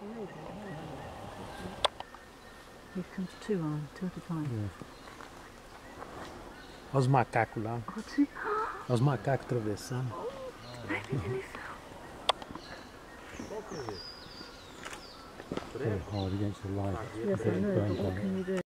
Here comes two on, two at a time. Olha os macacos lá. Oh, two. Olha os macacos atravessando. Maybe nearly fell. Very hard against the light. Yes, I know, but what can you do?